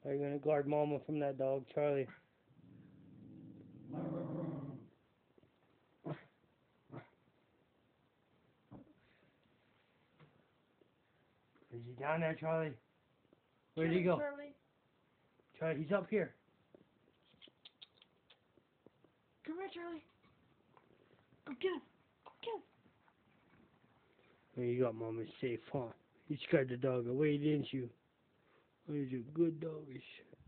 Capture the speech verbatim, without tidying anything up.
Are you gonna guard Mama from that dog, Charlie? Is he down there, Charlie? Where'd he go? Charlie. Charlie, he's up here. Come here, Charlie. Go get him. Go get him. There you go, Mama. Safe, huh? You scared the dog away, didn't you? Oh, he's a good dog.